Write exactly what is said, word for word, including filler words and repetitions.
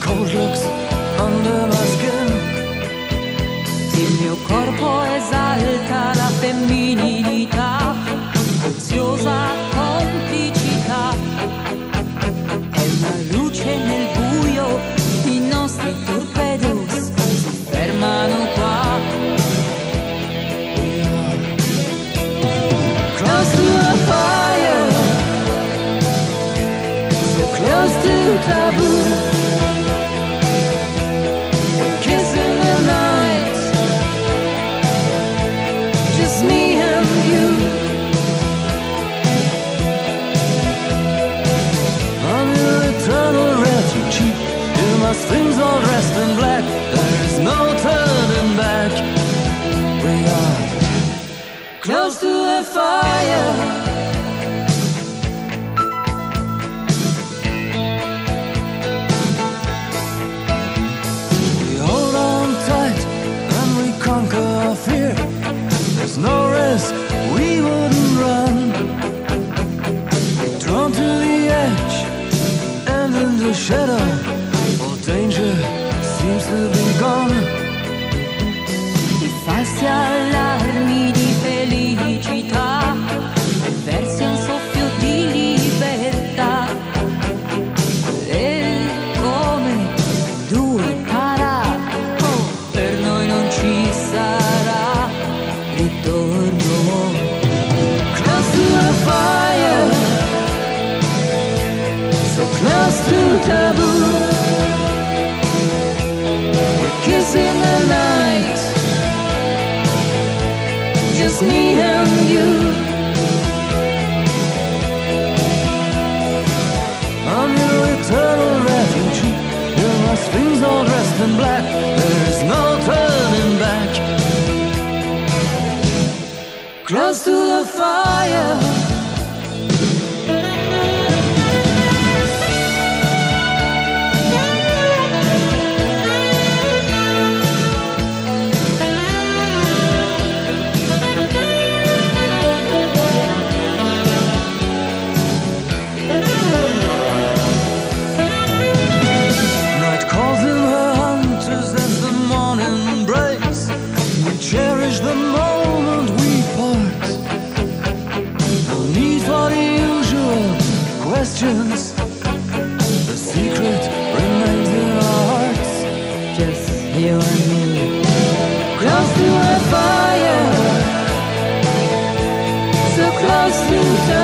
cold looks under my skin. Il mio corpo esalta la femminilità, oziosa complicità. È una luce nel buio, i nostri torpedos si fermano qua. Close to a fire, so close to taboo. Things all dressed in black, there's no turning back. We are close to the fire. We hold on tight and we conquer our fear. There's no risk we wouldn't run. Drawn to the edge and in the shadow, danger seems to be gone. I falsi allarmi di felicità, versi a un soffio di libertà. E come due para, oh, per noi non ci sarà ritorno. Close to the fire, so close to taboo. In the night, just me and you. I'm your eternal refugee. You're my strings all dressed in black. There's no turning back. Close to the fire. Cherish the moment we part. No need for the usual questions. The secret remains in our hearts. Just you and me, close to a fire, so close to the